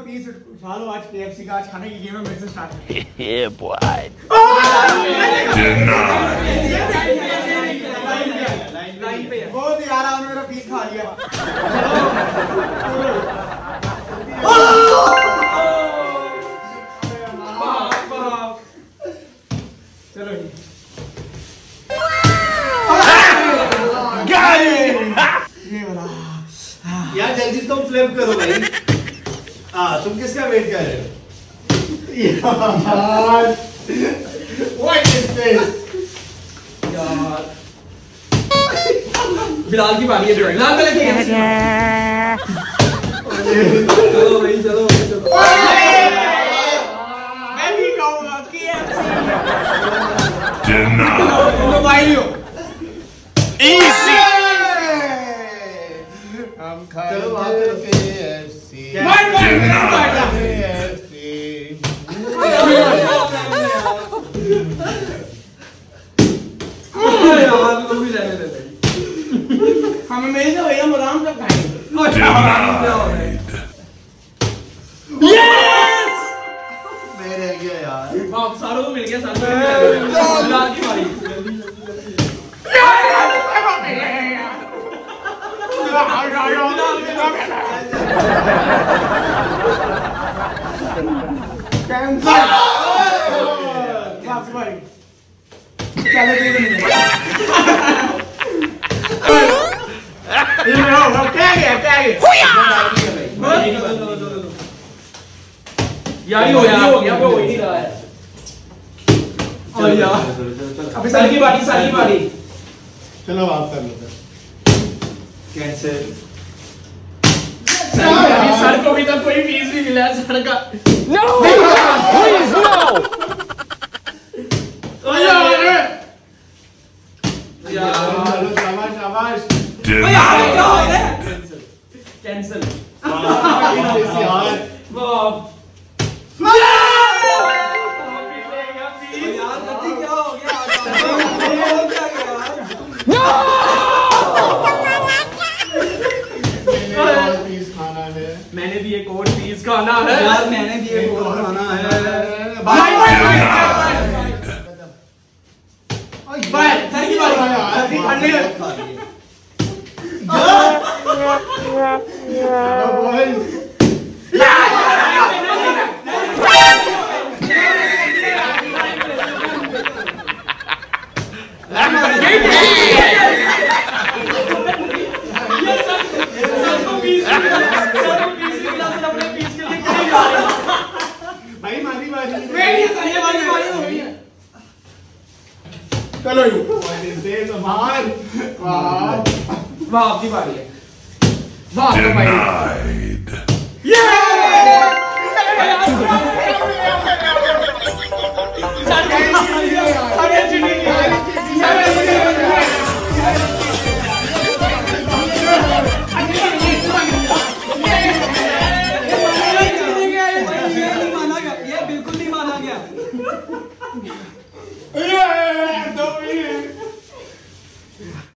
Piece उठा लो आज KFC का, आज खाने की गेम है मेरे से स्टार्ट। Yeah boy। लाइन पे है। बहुत यार आपने मेरा पीस खा लिया। चलो ये वाला यार जल्दी तुम फ्लिप करो भाई। तुम किसका वेट कर रहे हो यार? What is this? यार बिलाल की बारी है। बिलाल पहले चलो भाई चलो मैं भी खाऊंगा KFC। Mobile Easy। हम चलो बात करो KFC। हमें मेरे से भैया बादाम कब खाएंगे? यस मेरे गया यार। वाह सारों को मिल गया। सारों को बिलाल की बारी। यार हो गया वो हो ही नहीं रहा है। और यार अभी सर की बारी चलो बात कर लेते हैं। कैंसिल। सर को भी तो कोई फीस नहीं मिला सर का। No please no। शाबाश। कैंसिल। मैंने भी एक और पीस खाना है यार। मैंने भी एक और खाना है भाई। सर की बारी भाई मारी बारी चलो वाह आपकी बारी है। वाह Denied। ये